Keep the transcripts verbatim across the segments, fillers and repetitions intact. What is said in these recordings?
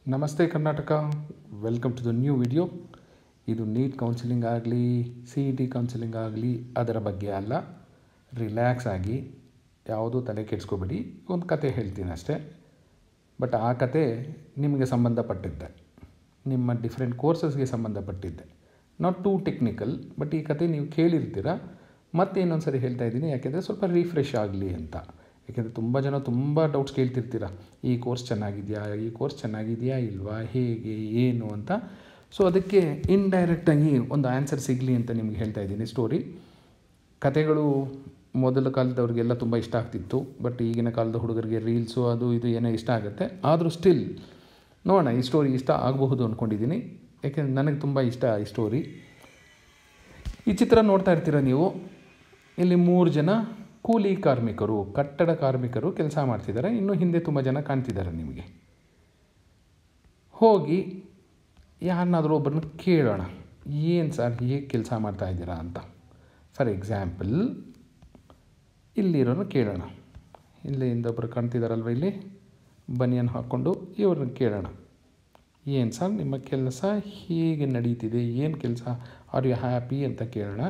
ನಮಸ್ತೆ Karnataka, welcome to the new video. ಇದು NEET counselling ಆಗಲಿ, ಸಿ ಇ ಟಿ ಕೌನ್ಸಿಲಿಂಗ್ ಆಗಲಿ, ಅದರ ಬಗ್ಗೆ ಅಲ್ಲ. ರಿಲ್ಯಾಕ್ಸ್ ಆಗಿ ಯಾವುದೂ ತಲೆ ಕೆಡಿಸ್ಕೋಬೇಡಿ. ಒಂದು ಕತೆ ಹೇಳ್ತೀನಿ ಅಷ್ಟೇ. ಬಟ್ ಆ ಕತೆ ನಿಮಗೆ ಸಂಬಂಧಪಟ್ಟಿದ್ದೆ, ನಿಮ್ಮ ಡಿಫ್ರೆಂಟ್ ಕೋರ್ಸಸ್ಗೆ ಸಂಬಂಧಪಟ್ಟಿದ್ದೆ. ನಾಟ್ ಟೂ ಟೆಕ್ನಿಕಲ್, ಬಟ್ ಈ ಕತೆ ನೀವು ಕೇಳಿರ್ತೀರ. ಮತ್ತೆ ಇನ್ನೊಂದು ಸರಿ ಹೇಳ್ತಾ ಇದ್ದೀನಿ, ಯಾಕೆಂದರೆ ಸ್ವಲ್ಪ ರೀಫ್ರೆಶ್ ಆಗಲಿ ಅಂತ. ಯಾಕೆಂದರೆ ತುಂಬ ಜನ ತುಂಬ ಡೌಟ್ಸ್ ಕೇಳ್ತಿರ್ತೀರ, ಈ ಕೋರ್ಸ್ ಚೆನ್ನಾಗಿದೆಯಾ, ಈ ಕೋರ್ಸ್ ಚೆನ್ನಾಗಿದೆಯಾ ಇಲ್ವಾ, ಹೇಗೆ ಏನು ಅಂತ. ಸೊ ಅದಕ್ಕೆ ಇಂಡೈರೆಕ್ಟಾಗಿ ಒಂದು ಆನ್ಸರ್ ಸಿಗಲಿ ಅಂತ ನಿಮ್ಗೆ ಹೇಳ್ತಾ ಇದ್ದೀನಿ. ಸ್ಟೋರಿ ಕತೆಗಳು ಮೊದಲ ಕಾಲದವ್ರಿಗೆಲ್ಲ ತುಂಬ ಇಷ್ಟ ಆಗ್ತಿತ್ತು. ಬಟ್ ಈಗಿನ ಕಾಲದ ಹುಡುಗರಿಗೆ ರೀಲ್ಸು ಅದು ಇದು ಏನೋ ಇಷ್ಟ ಆಗುತ್ತೆ. ಆದರೂ ಸ್ಟಿಲ್ ನೋಡೋಣ, ಈ ಸ್ಟೋರಿ ಇಷ್ಟ ಆಗಬಹುದು ಅಂದ್ಕೊಂಡಿದ್ದೀನಿ. ಯಾಕೆಂದರೆ ನನಗೆ ತುಂಬ ಇಷ್ಟ ಈ ಸ್ಟೋರಿ. ಈ ಚಿತ್ರ ನೋಡ್ತಾ ಇರ್ತೀರ ನೀವು. ಇಲ್ಲಿ ಮೂರು ಜನ ಕೂಲಿ ಕಾರ್ಮಿಕರು, ಕಟ್ಟಡ ಕಾರ್ಮಿಕರು ಕೆಲಸ ಮಾಡ್ತಿದ್ದಾರೆ. ಇನ್ನು ಹಿಂದೆ ತುಂಬ ಜನ ಕಾಣ್ತಿದ್ದಾರೆ ನಿಮಗೆ. ಹೋಗಿ ಯಾರನ್ನಾದರೂ ಒಬ್ಬರನ್ನ ಕೇಳೋಣ, ಏನು ಸರ್ ಹೇಗೆ ಕೆಲಸ ಮಾಡ್ತಾಯಿದ್ದೀರಾ ಅಂತ. ಫಾರ್ ಎಕ್ಸಾಂಪಲ್ ಇಲ್ಲಿರೋನ ಕೇಳೋಣ. ಇಲ್ಲಿಂದ ಒಬ್ಬರು ಕಾಣ್ತಿದ್ದಾರಲ್ವ, ಇಲ್ಲಿ ಬನಿಯನ್ ಹಾಕ್ಕೊಂಡು ಇವ್ರನ್ನ ಕೇಳೋಣ, ಏನು ಸರ್ ನಿಮ್ಮ ಕೆಲಸ ಹೇಗೆ ನಡೀತಿದೆ, ಏನು ಕೆಲಸ, ಆರ್ ಯು ಹ್ಯಾಪಿ ಅಂತ ಕೇಳೋಣ.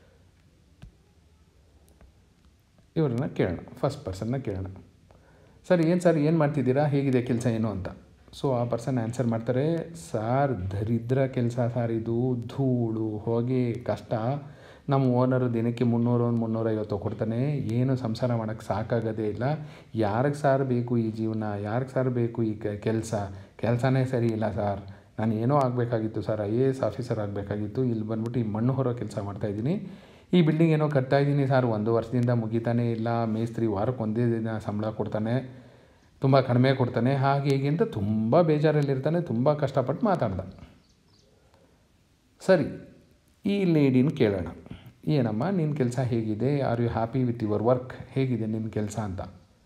ಇವ್ರನ್ನ ಕೇಳೋಣ, ಫಸ್ಟ್ ಪರ್ಸನ್ನ ಕೇಳೋಣ, ಸರ್ ಏನು ಸರ್ ಏನು ಮಾಡ್ತಿದ್ದೀರಾ, ಹೇಗಿದೆ ಕೆಲಸ ಏನು ಅಂತ. ಸೊ ಆ ಪರ್ಸನ್ ಆನ್ಸರ್ ಮಾಡ್ತಾರೆ, ಸಾರ್ ದರಿದ್ರ ಕೆಲಸ ಸರ್, ಇದು ಧೂಳು ಹೊಗೆ ಕಷ್ಟ. ನಮ್ಮ ಓನರು ದಿನಕ್ಕೆ ಮುನ್ನೂರು ಒಂದು ಮುನ್ನೂರೈವತ್ತು ಕೊಡ್ತಾನೆ, ಏನು ಸಂಸಾರ ಮಾಡೋಕ್ಕೆ ಸಾಕಾಗೋದೇ ಇಲ್ಲ. ಯಾರಿಗೆ ಸಾರ್ ಬೇಕು ಈ ಜೀವನ, ಯಾರಿಗೆ ಸಾರ್ ಬೇಕು ಈ ಕೆಲಸ, ಕೆಲಸನೇ ಸರಿ ಇಲ್ಲ ಸರ್. ನಾನು ಏನೋ ಆಗಬೇಕಾಗಿತ್ತು sir, I A S officer ಆಗಬೇಕಾಗಿತ್ತು, ಇಲ್ಲಿ ಬಂದ್ಬಿಟ್ಟು ಈ ಮಣ್ಣು ಹೊರೋ ಕೆಲಸ ಮಾಡ್ತಾಯಿದ್ದೀನಿ. ಈ ಬಿಲ್ಡಿಂಗ್ ಏನೋ ಕಟ್ತಾಯಿದ್ದೀನಿ ಸರ್, ಒಂದು ವರ್ಷದಿಂದ ಮುಗಿತಾನೇ ಇಲ್ಲ. ಮೇಸ್ತ್ರಿ ವಾರಕ್ಕೆ ಒಂದೇ ದಿನ ಸಂಬಳ ಕೊಡ್ತಾನೆ, ತುಂಬ ಕಡಿಮೆ ಕೊಡ್ತಾನೆ, ಹಾಗೆ ಹೀಗೆ ಅಂತ ತುಂಬ ಬೇಜಾರಲ್ಲಿರ್ತಾನೆ. ತುಂಬ ಕಷ್ಟಪಟ್ಟು ಮಾತಾಡ್ದ. ಸರಿ, ಈ ಲೇಡಿನ ಕೇಳೋಣ, ಏನಮ್ಮ ನಿನ್ನ ಕೆಲಸ ಹೇಗಿದೆ, are you happy with your work, ಹೇಗಿದೆ ನಿನ್ನ ಕೆಲಸ ಅಂತ.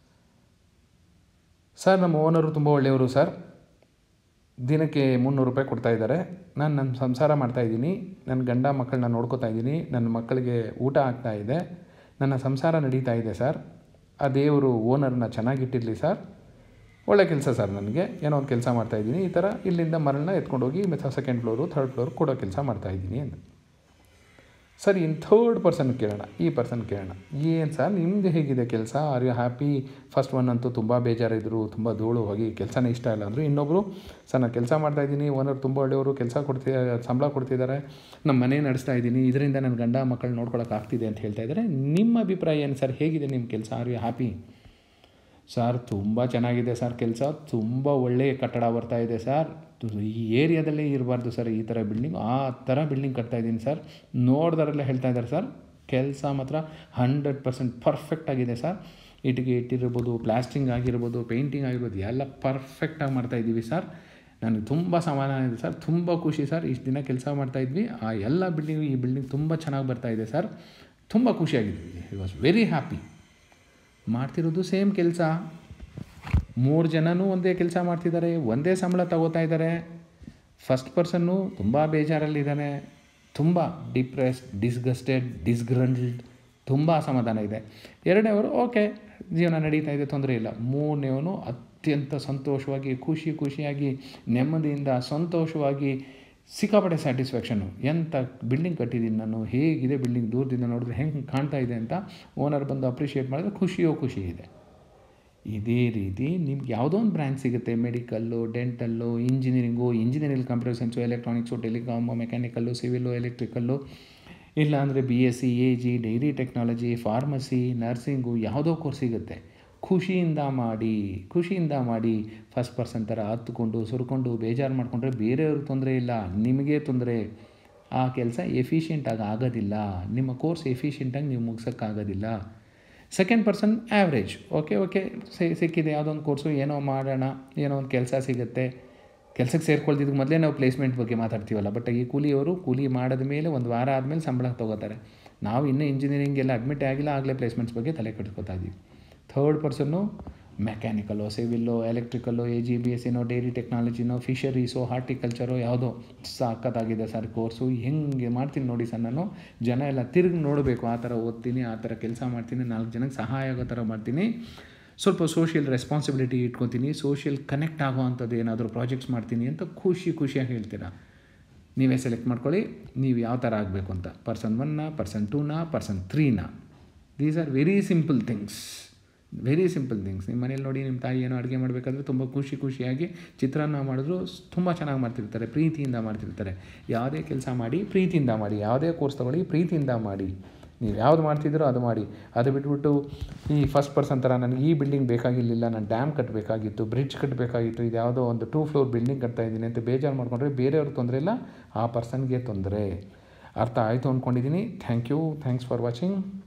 ಸರ್ ನಮ್ಮ ಓನರು ತುಂಬ ಒಳ್ಳೆಯವರು ಸರ್, ದಿನಕ್ಕೆ ಮುನ್ನೂರು ರೂಪಾಯಿ ಕೊಡ್ತಾಯಿದ್ದಾರೆ. ನಾನು ನನ್ನ ಸಂಸಾರ ಮಾಡ್ತಾಯಿದ್ದೀನಿ, ನನ್ನ ಗಂಡ ಮಕ್ಕಳನ್ನ ನೋಡ್ಕೋತಾ ಇದ್ದೀನಿ, ನನ್ನ ಮಕ್ಕಳಿಗೆ ಊಟ ಆಗ್ತಾಯಿದೆ, ನನ್ನ ಸಂಸಾರ ನಡೀತಾ ಇದೆ ಸರ್. ಆ ದೇವರು ಓನರ್ನ ಚೆನ್ನಾಗಿಟ್ಟಿರಲಿ ಸರ್. ಒಳ್ಳೆ ಕೆಲಸ ಸರ್, ನನಗೆ ಏನೋ ಒಂದು ಕೆಲಸ ಮಾಡ್ತಾಯಿದ್ದೀನಿ, ಈ ಥರ ಇಲ್ಲಿಂದ ಮರಳನ್ನ ಎತ್ಕೊಂಡೋಗಿ ಮತ್ತು ಸೆಕೆಂಡ್ ಫ್ಲೋರು ಥರ್ಡ್ ಫ್ಲೋರ್ ಕೊಡೋ ಕೆಲಸ ಮಾಡ್ತಾಯಿದ್ದೀನಿ ಅಂತ. ಸರಿ, ಇನ್ನು ಥರ್ಡ್ ಪರ್ಸನ್ ಕೇಳೋಣ, ಈ ಪರ್ಸನ್ ಕೇಳೋಣ, ಏನು ಸರ್ ನಿಮ್ಮದು ಹೇಗಿದೆ ಕೆಲಸ, are you happy. First one ಅಂತೂ ತುಂಬ ಬೇಜಾರಿದ್ರು, ತುಂಬ ಧೂಳು ಹೋಗಿ ಕೆಲಸನೇ ಇಷ್ಟ ಇಲ್ಲ ಅಂದರು. ಇನ್ನೊಬ್ಬರು, ಸರ್ ನಾನು ಕೆಲಸ ಮಾಡ್ತಾಯಿದ್ದೀನಿ, ಓನರ್ ತುಂಬ ಒಳ್ಳೆಯವರು, ಕೆಲಸ ಕೊಡ್ತಿ ಸಂಬಳ ಕೊಡ್ತಿದ್ದಾರೆ, ನಮ್ಮ ಮನೆ ನಡೆಸ್ತಾ ಇದ್ದೀನಿ, ಇದರಿಂದ ನನ್ನ ಗಂಡ ಮಕ್ಕಳು ನೋಡ್ಕೊಳಕ್ಕೆ ಆಗ್ತಿದೆ ಅಂತ ಹೇಳ್ತಾ ಇದ್ದಾರೆ. ನಿಮ್ಮ ಅಭಿಪ್ರಾಯ ಏನು ಸರ್, ಹೇಗಿದೆ ನಿಮ್ಮ ಕೆಲಸ, ಆರ್ ಯು ಹ್ಯಾಪಿ. ಸರ್ ತುಂಬ ಚೆನ್ನಾಗಿದೆ ಸರ್ ಕೆಲಸ, ತುಂಬ ಒಳ್ಳೆಯ ಕಟ್ಟಡ ಬರ್ತಾ ಇದೆ ಸರ್, ಈ ಏರಿಯಾದಲ್ಲೇ ಇರಬಾರ್ದು ಸರ್ ಈ ಥರ ಬಿಲ್ಡಿಂಗ್, ಆ ಥರ ಬಿಲ್ಡಿಂಗ್ ಕಟ್ತಾಯಿದ್ದೀನಿ ಸರ್. ನೋಡ್ದಾರಲ್ಲೇ ಹೇಳ್ತಾ ಇದ್ದಾರೆ ಸರ್, ಕೆಲಸ ಮಾತ್ರ ಹಂಡ್ರೆಡ್ ಪರ್ಸೆಂಟ್ ಪರ್ಫೆಕ್ಟ್ ಆಗಿದೆ ಸರ್. ಇಟ್ಟಿಗೆ ಇಟ್ಟಿರ್ಬೋದು, ಪ್ಲಾಸ್ಟಿಂಗ್ ಆಗಿರ್ಬೋದು, ಪೇಂಟಿಂಗ್ ಆಗಿರ್ಬೋದು, ಎಲ್ಲ ಪರ್ಫೆಕ್ಟಾಗಿ ಮಾಡ್ತಾಯಿದ್ದೀವಿ ಸರ್. ನನಗೆ ತುಂಬ ಸಮಾಧಾನ ಇದೆ ಸರ್, ತುಂಬ ಖುಷಿ ಸರ್. ಇಷ್ಟು ದಿನ ಕೆಲಸ ಮಾಡ್ತಾಯಿದ್ವಿ, ಆ ಎಲ್ಲ ಬಿಲ್ಡಿಂಗು ಈ ಬಿಲ್ಡಿಂಗ್ ತುಂಬ ಚೆನ್ನಾಗಿ ಬರ್ತಾಯಿದೆ ಸರ್, ತುಂಬ ಖುಷಿಯಾಗಿದ್ವಿ. He was very happy. ಮಾಡ್ತಿರೋದು ಸೇಮ್ ಕೆಲಸ, ಮೂರು ಜನನೂ ಒಂದೇ ಕೆಲಸ ಮಾಡ್ತಿದ್ದಾರೆ, ಒಂದೇ ಸಂಬಳ ತಗೋತಾ ಇದ್ದಾರೆ. ಫಸ್ಟ್ ಪರ್ಸನ್ನು ತುಂಬ ಬೇಜಾರಲ್ಲಿದ್ದಾನೆ, ತುಂಬ ಡಿಪ್ರೆಸ್ಡ್, ಡಿಸ್ಗಸ್ಟೆಡ್, ಡಿಸ್ಗ್ರಂಡ್ಲ್ಡ್, ತುಂಬ ಅಸಮಾಧಾನ ಇದೆ. ಎರಡನೇವರು ಓಕೆ ಜೀವನ ನಡೀತಾ ಇದೆ, ತೊಂದರೆ ಇಲ್ಲ. ಮೂರನೇವನು ಅತ್ಯಂತ ಸಂತೋಷವಾಗಿ, ಖುಷಿ ಖುಷಿಯಾಗಿ, ನೆಮ್ಮದಿಯಿಂದ, ಸಂತೋಷವಾಗಿ, ಸಿಕ್ಕಾಪಟ್ಟೆ ಸ್ಯಾಟಿಸ್ಫ್ಯಾಕ್ಷನು. ಎಂಥ ಬಿಲ್ಡಿಂಗ್ ಕಟ್ಟಿದ್ದೀನಿ ನಾನು, ಹೇಗಿದೆ ಬಿಲ್ಡಿಂಗ್, ದೂರದಿಂದ ನೋಡಿದ್ರೆ ಹೆಂಗೆ ಕಾಣ್ತಾ ಇದೆ ಅಂತ ಓನರ್ ಬಂದು ಅಪ್ರಿಷಿಯೇಟ್ ಮಾಡಿದ್ರೆ ಖುಷಿಯೋ ಖುಷಿ ಇದೆ. ಇದೇ ರೀತಿ ನಿಮ್ಗೆ ಯಾವುದೋ ಒಂದು ಬ್ರ್ಯಾಂಚ್ ಸಿಗುತ್ತೆ, medical, dental, engineering, engineering computer science, electronics, telecom, mechanical, civil, electrical, ಇಲ್ಲಾಂದರೆ B S C, A G, dairy technology, pharmacy, nursing, ಯಾವುದೋ ಕೋರ್ಸ್ ಸಿಗುತ್ತೆ. ಖುಷಿಯಿಂದ ಮಾಡಿ, ಖುಷಿಯಿಂದ ಮಾಡಿ. ಫಸ್ಟ್ ಪರ್ಸನ್ ಥರ ಹತ್ತುಕೊಂಡು ಸುರ್ಕೊಂಡು ಬೇಜಾರು ಮಾಡಿಕೊಂಡ್ರೆ ಬೇರೆಯವ್ರಿಗೆ ತೊಂದರೆ ಇಲ್ಲ, ನಿಮಗೆ ತೊಂದರೆ. ಆ ಕೆಲಸ ಎಫಿಷಿಯೆಂಟಾಗಿ ಆಗೋದಿಲ್ಲ, ನಿಮ್ಮ ಕೋರ್ಸ್ ಎಫಿಷಿಯೆಂಟಾಗಿ ನೀವು ಮುಗ್ಸೋಕ್ಕಾಗೋದಿಲ್ಲ. Second person average, okay okay ಸಿಕ್ಕಿದೆ ಯಾವುದೋ ಒಂದು ಕೋರ್ಸು, ಏನೋ ಮಾಡೋಣ, ಏನೋ ಒಂದು ಕೆಲಸ ಸಿಗುತ್ತೆ. ಕೆಲಸಕ್ಕೆ ಸೇರ್ಕೊಳ್ತಿದ್ದಕ್ಕೆ ಮೊದಲೇ ನಾವು ಪ್ಲೇಸ್ಮೆಂಟ್ ಬಗ್ಗೆ ಮಾತಾಡ್ತೀವಲ್ಲ. ಬಟ್ ಈ ಕೂಲಿಯವರು ಕೂಲಿ ಮಾಡಿದ ಮೇಲೆ ಒಂದು ವಾರ ಆದಮೇಲೆ ಸಂಬಳ ತೊಗೋತಾರೆ. ನಾವು ಇನ್ನೂ ಇಂಜಿನಿಯರಿಂಗೆಲ್ಲ ಅಡ್ಮಿಟ್ ಆಗಿಲ್ಲ, ಆಗಲೇ ಪ್ಲೇಸ್ಮೆಂಟ್ಸ್ ಬಗ್ಗೆ ತಲೆ ಕೆಡ್ಸ್ಕೊತಾ ಇದ್ದೀವಿ. ಥರ್ಡ್ ಪರ್ಸನ್ನು ಮೆಕ್ಯಾನಿಕಲ್ಲೋ, ಸಿವಿಲ್ಲೋ, ಎಲೆಕ್ಟ್ರಿಕಲ್ಲೋ, ಎ ಜಿ, ಬಿ ಎಸ್ ಸಿನೋ, ಡೈರಿ ಟೆಕ್ನಾಲಜಿನೋ, ಫಿಶರೀಸೋ, ಹಾರ್ಟಿಕಲ್ಚರೋ, ಯಾವುದೋ ಸಾಕತ್ತಾಗಿದೆ ಸರ್ ಕೋರ್ಸು, ಹೆಂಗೆ ಮಾಡ್ತೀನಿ ನೋಡಿ ಸರ್ ನಾನು. ಜನ ಎಲ್ಲ ತಿರುಗಿ ನೋಡಬೇಕು, ಆ ಥರ ಓದ್ತೀನಿ, ಆ ಥರ ಕೆಲಸ ಮಾಡ್ತೀನಿ, ನಾಲ್ಕು ಜನಕ್ಕೆ ಸಹಾಯ ಆಗೋ ಥರ ಮಾಡ್ತೀನಿ. ಸ್ವಲ್ಪ ಸೋಷಿಯಲ್ ರೆಸ್ಪಾನ್ಸಿಬಿಲಿಟಿ ಇಟ್ಕೊತೀನಿ, ಸೋಷಿಯಲ್ ಕನೆಕ್ಟ್ ಆಗೋ ಅಂಥದ್ದು ಏನಾದರೂ ಪ್ರಾಜೆಕ್ಟ್ಸ್ ಮಾಡ್ತೀನಿ ಅಂತ ಖುಷಿ ಖುಷಿಯಾಗಿ ಹೇಳ್ತೀರಾ. ನೀವೇ ಸೆಲೆಕ್ಟ್ ಮಾಡ್ಕೊಳ್ಳಿ ನೀವು ಯಾವ ಥರ ಆಗಬೇಕು ಅಂತ, ಪರ್ಸನ್ ಒನ್ನ, ಪರ್ಸನ್ ಟೂನಾ, ಪರ್ಸನ್ ತ್ರೀನಾ. These are very simple things, very simple things. ನಿಮ್ಮ ಮನೇಲಿ ನೋಡಿ ನಿಮ್ಮ ತಾಯಿ ಏನೋ ಅಡುಗೆ ಮಾಡಬೇಕಾದ್ರೆ ತುಂಬ ಖುಷಿ ಖುಷಿಯಾಗಿ ಚಿತ್ರಾನ್ನ ಮಾಡಿದ್ರು ತುಂಬ ಚೆನ್ನಾಗಿ ಮಾಡ್ತಿರ್ತಾರೆ, ಪ್ರೀತಿಯಿಂದ ಮಾಡ್ತಿರ್ತಾರೆ. ಯಾವುದೇ ಕೆಲಸ ಮಾಡಿ ಪ್ರೀತಿಯಿಂದ ಮಾಡಿ, ಯಾವುದೇ ಕೋರ್ಸ್ ತೊಗೊಳ್ಳಿ ಪ್ರೀತಿಯಿಂದ ಮಾಡಿ. ನೀವು ಯಾವ್ದು ಮಾಡ್ತಿದ್ದೀರೋ ಅದು ಮಾಡಿ. ಅದು ಬಿಟ್ಬಿಟ್ಟು ಈ ಫಸ್ಟ್ ಪರ್ಸನ್ ಥರ ನನಗೆ ಈ ಬಿಲ್ಡಿಂಗ್ ಬೇಕಾಗಿರಲಿಲ್ಲ, ನಾನು ಡ್ಯಾಮ್ ಕಟ್ಟಬೇಕಾಗಿತ್ತು, ಬ್ರಿಡ್ಜ್ ಕಟ್ಟಬೇಕಾಗಿತ್ತು, ಇದು ಯಾವುದೋ ಒಂದು ಟೂ ಫ್ಲೋರ್ ಬಿಲ್ಡಿಂಗ್ ಕಟ್ತಾ ಇದ್ದೀನಿ ಅಂತ ಬೇಜಾರು ಮಾಡ್ಕೊಂಡ್ರೆ ಬೇರೆಯವ್ರಿಗೆ ತೊಂದರೆ ಇಲ್ಲ, ಆ ಪರ್ಸನ್ಗೆ ತೊಂದರೆ. ಅರ್ಥ ಆಯಿತು ಅಂದ್ಕೊಂಡಿದ್ದೀನಿ. Thank you, thanks for watching.